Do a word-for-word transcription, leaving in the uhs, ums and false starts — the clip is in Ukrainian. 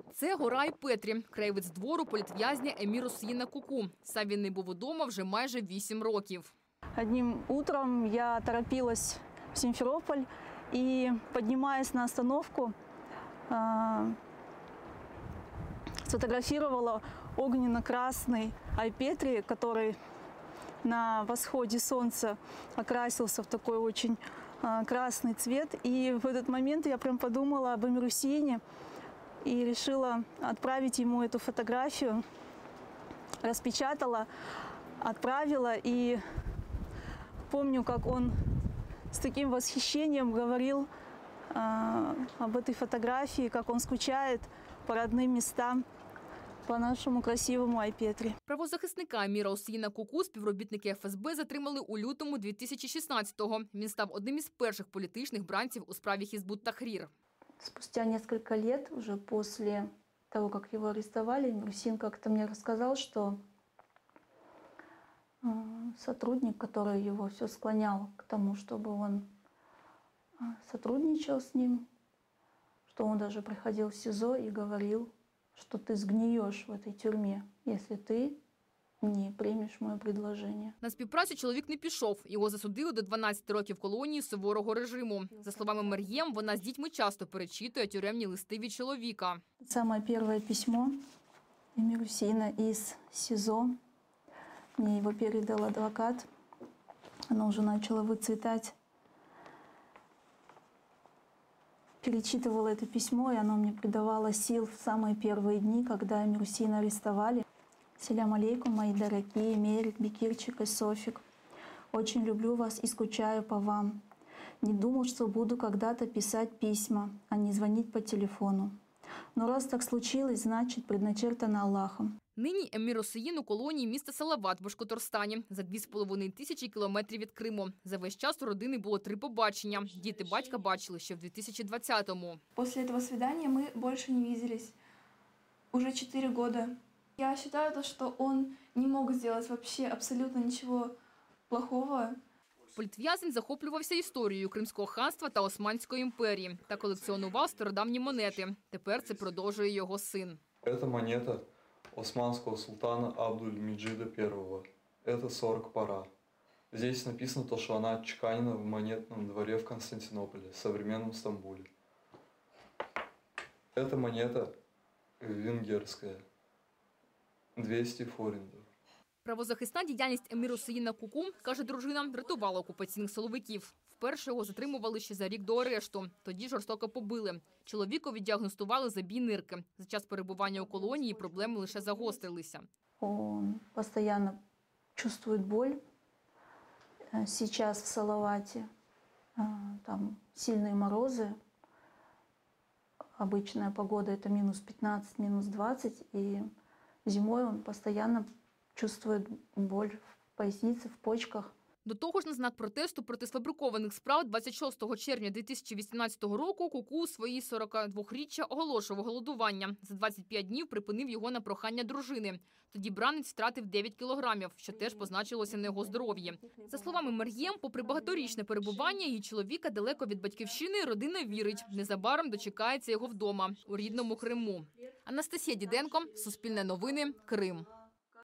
Це гора Айпетрі, краєвид двору політв'язня Емір Осеїна Куку. Сам він не був удома вже майже вісім років. Одним утром я торопилась в Симферополь и, поднимаясь на остановку, сфотографировала огненно-красный Айпетри, который на восходе солнца окрасился в такой очень красный цвет. И в этот момент я прям подумала об Эмире Осеине и решила отправить ему эту фотографию. Распечатала, отправила, и помню, как он с таким восхищением говорил э, об этой фотографии, как он скучает по родным местам, по нашому красивому Айпетрі. Правозахисника Еміра Осеїна Куку співробітники еф ес бе затримали у лютому дві тисячі шістнадцятого. Він став одним із перших політичних бранців у справі Хизбут Тахрир. Спустя несколько лет, уже после того, как его арестовали, Эмир Осеин как-то мне рассказал, что сотрудник, который его все склонял к тому, чтобы он сотрудничал с ним, что он даже приходил в СИЗО и говорил, что ты сгниешь в этой тюрьме, если ты не приймеш моє предложення. На співпрацю чоловік не пішов. Його засудили до дванадцяти років колонії суворого режиму. За словами Мер'єм, вона з дітьми часто перечитує тюремні листи від чоловіка. Саме перше письмо Еміра Осеїна із СИЗО. Мне его передал адвокат. Оно уже начало выцветать. Перечитывала это письмо, и оно мне придавало сил в самые первые дни, когда Эмира Осеина арестовали. Селям алейкум, мои дорогие, Мерик, Бекирчик и Софик. Очень люблю вас и скучаю по вам. Не думал, что буду когда-то писать письма, а не звонить по телефону. Но раз так случилось, значит, предначертано Аллахом. Нині Емір Осеїн у колонії міста Салават в Башкортостані, за дві з половиною тисячі кілометрів від Криму. За весь час у родини було три побачення. Діти батька бачили ще в дві тисячі двадцятому. Після цього свидания ми більше не бачились уже чотири роки. Я вважаю, що він не мог зробити вообще абсолютно нічого плохого. Політв'язень захоплювався історією Кримського ханства та Османської імперії та колекціонував стародавні монети. Тепер це продовжує його син. Це монета османского султана Абдуль-Меджида первого. Это сорок пара. Здесь написано то, что она отчеканена в монетном дворе в Константинополе, современном Стамбуле. Эта монета венгерская. двісті форінтів. Правозахисна діяльність Еміра Осеїна Куку, каже дружина, врятувала окупаційних силовиків. Вперше його затримували ще за рік до арешту. Тоді жорстоко побили. Чоловікові діагностували забій нирки. За час перебування у колонії проблеми лише загострилися. Він постійно чувствує біль. Зараз в Салаваті там сильні морози. Обычная погода – это минус пятнадцать, минус двадцать. И зимой он постоянно чувствует боль в пояснице, в почках. До того ж, на знак протесту проти сфабрикованих справ двадцять шостого червня дві тисячі вісімнадцятого року Куку у свої сорокадвохріччя оголошував голодування. За двадцять п'ять днів припинив його на прохання дружини. Тоді бранець втратив дев'ять кілограмів, що теж позначилося на його здоров'ї. За словами Мер'єм, попри багаторічне перебування її чоловіка далеко від батьківщини, родина вірить, незабаром дочекається його вдома, у рідному Криму. Анастасія Діденко, Суспільне новини, Крим.